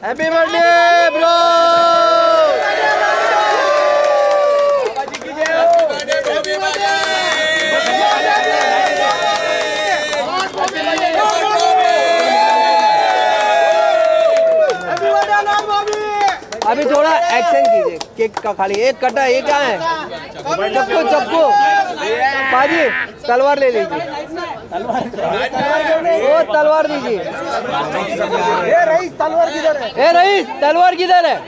Happy birthday bro. अभी थोड़ा action कीजिए केक का, खाली एक कटा। ये क्या है? चक्कू चक्कू पाजी, तलवार ले लीजिए। वो तलवार दीजिए। ए रईस तलवार किधर है? ए रईस तलवार किधर है?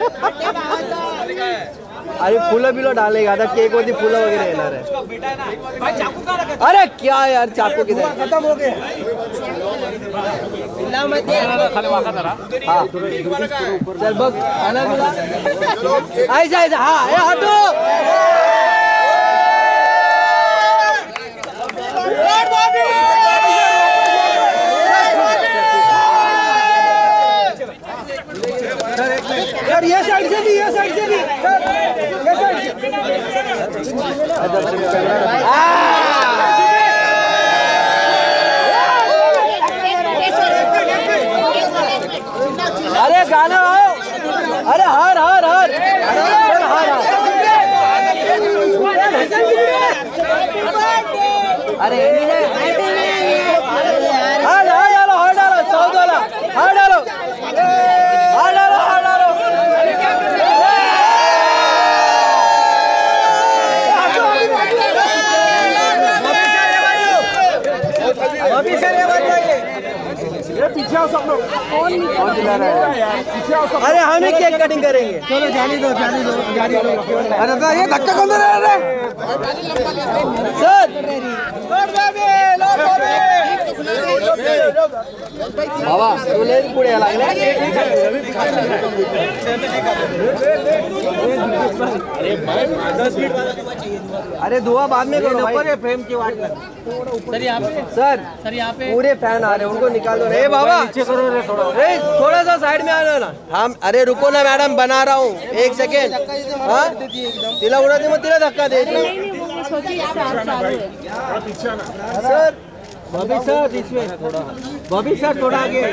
अरे फूल बिलो डालेगा था, केक वरती फूल वगैरह येणार है। अरे क्या यार, चाकू किधर? खत्म हो गया। हाँ चल बघ, ऐसा ऐसा। हाँ ये हटो। सर ये साइड से भी, ये साइड से भी सर, ये साइड से। अरे गाना आओ। अरे हार हार हार हार हार। अरे हार डालो, हार डालो, 100 डालो, हार डालो, हार डालो, हार डालो। अभी से ये बात चाहिए। ये पीछे आओ सब लोग। कौन चिल्ला रहा है? पीछे आओ सब। अरे हम ही केक कटिंग करेंगे। चलो जाने दो, जाने दो, जाने दो। अरे तो ये धक्का कौन दे रहा है? सर बाबा तुले पुढे लागले। अरे दुआ बाद में करो भाई, फ्रेम की वाट लग। सर यहाँ पे, सर यहाँ पे पूरे फैन आ रहे हैं, उनको निकाल दो। अरे बाबा नीचे करो रे थोड़ा, थोड़ा सा साइड में आना ना। हम अरे रुको ना मैडम, बना रहा हूँ, एक सेकेंड। हाँ तिला उड़ा दे, मत तिला धक्का दे। सर बॉबी सर इसमें थोड़ा, बॉबी सर थोड़ा आगे।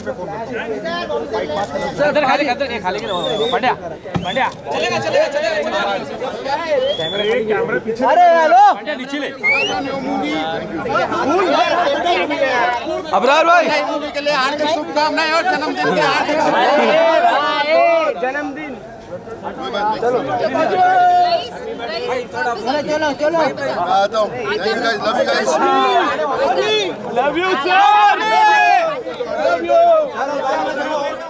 सर खाली खाली पंड्या पंड्या चलेगा चलेगा चलेगा। कैमरा पीछे। अरे हेलो पंड्या नीचे ले। अबरार भाई मूवी के लिए हार्दिक शुभकामनाएं और जन्मदिन के हार्दिक जन्मदिन। चलो चलो चलो love you sir, love you.